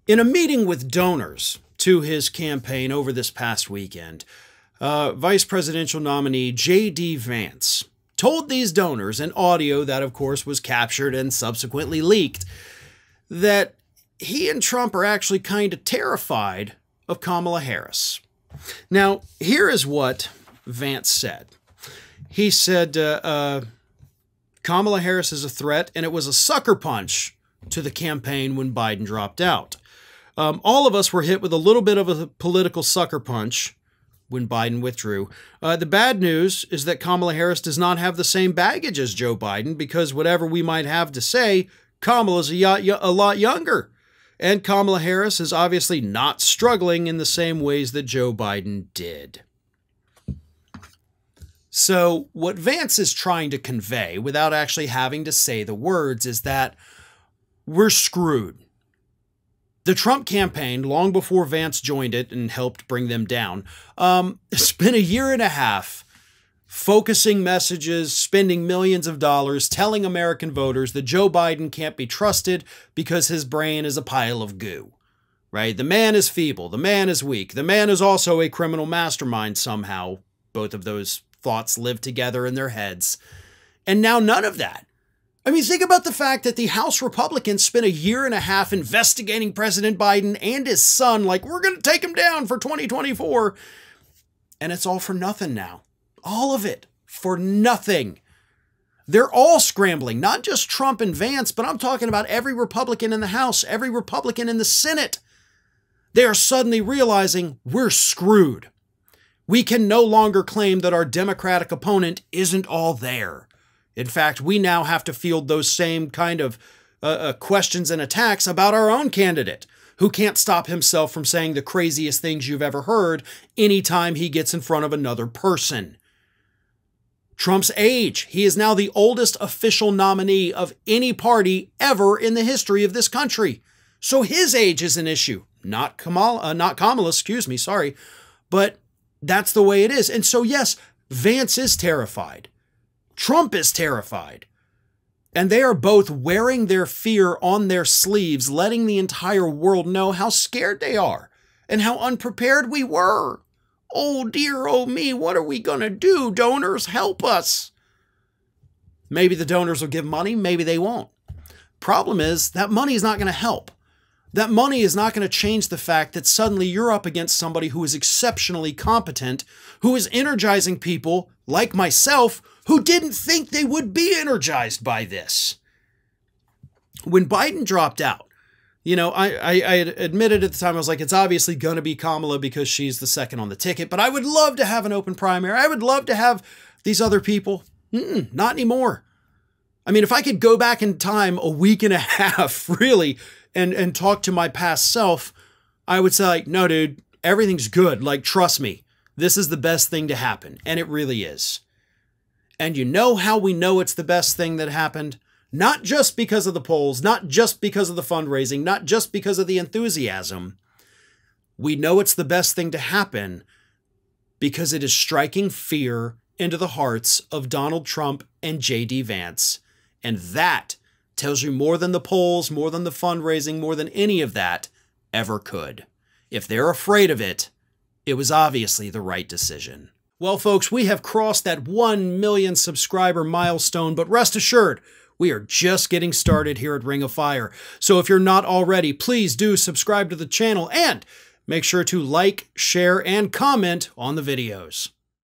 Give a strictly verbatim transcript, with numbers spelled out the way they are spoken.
In a meeting with donors to his campaign over this past weekend, uh, Vice Presidential nominee J D Vance told these donors, in audio that, of course, was captured and subsequently leaked, that he and Trump are actually kind of terrified of Kamala Harris. Now, here is what Vance said. He said, uh, uh, Kamala Harris is a threat, and it was a sucker punch to the campaign when Biden dropped out. Um, all of us were hit with a little bit of a political sucker punch when Biden withdrew. Uh, the bad news is that Kamala Harris does not have the same baggage as Joe Biden, because whatever we might have to say, Kamala's a, a lot younger. And Kamala Harris is obviously not struggling in the same ways that Joe Biden did. So what Vance is trying to convey, without actually having to say the words, is that we're screwed. The Trump campaign, long before Vance joined it and helped bring them down, um, spent a year and a half focusing messages, spending millions of dollars, telling American voters that Joe Biden can't be trusted because his brain is a pile of goo, right? The man is feeble. The man is weak. The man is also a criminal mastermind somehow. Both of those thoughts live together in their heads. And now none of that. I mean, think about the fact that the House Republicans spent a year and a half investigating President Biden and his son, like, we're going to take him down for twenty twenty-four. And it's all for nothing now. All of it for nothing. They're all scrambling, not just Trump and Vance, but I'm talking about every Republican in the House, every Republican in the Senate. They are suddenly realizing we're screwed. We can no longer claim that our Democratic opponent isn't all there. In fact, we now have to field those same kind of uh, uh, questions and attacks about our own candidate, who can't stop himself from saying the craziest things you've ever heard anytime he gets in front of another person. Trump's age. He is now the oldest official nominee of any party ever in the history of this country. So his age is an issue. Not Kamala, uh, not Kamala, excuse me, sorry. But that's the way it is. And so, yes, Vance is terrified. Trump is terrified. And they are both wearing their fear on their sleeves, letting the entire world know how scared they are and how unprepared we were. Oh dear, oh me, what are we going to do? Donors, help us. Maybe the donors will give money, maybe they won't. Problem is, that money is not going to help. That money is not going to change the fact that suddenly you're up against somebody who is exceptionally competent, who is energizing people like myself, who didn't think they would be energized by this. When Biden dropped out, you know, I, I, I admitted at the time, I was like, it's obviously going to be Kamala because she's the second on the ticket, but I would love to have an open primary. I would love to have these other people. Mm-mm, not anymore. I mean, if I could go back in time a week and a half, really, and, and talk to my past self, I would say, like, no, dude, everything's good. Like, trust me, this is the best thing to happen. And it really is. And you know how we know it's the best thing that happened? Not just because of the polls, not just because of the fundraising, not just because of the enthusiasm. We know it's the best thing to happen because it is striking fear into the hearts of Donald Trump and J D Vance. And that tells you more than the polls, more than the fundraising, more than any of that ever could. If they're afraid of it, it was obviously the right decision. Well, folks, we have crossed that one million subscriber milestone, but rest assured, we are just getting started here at Ring of Fire. So if you're not already, please do subscribe to the channel and make sure to like, share, and comment on the videos.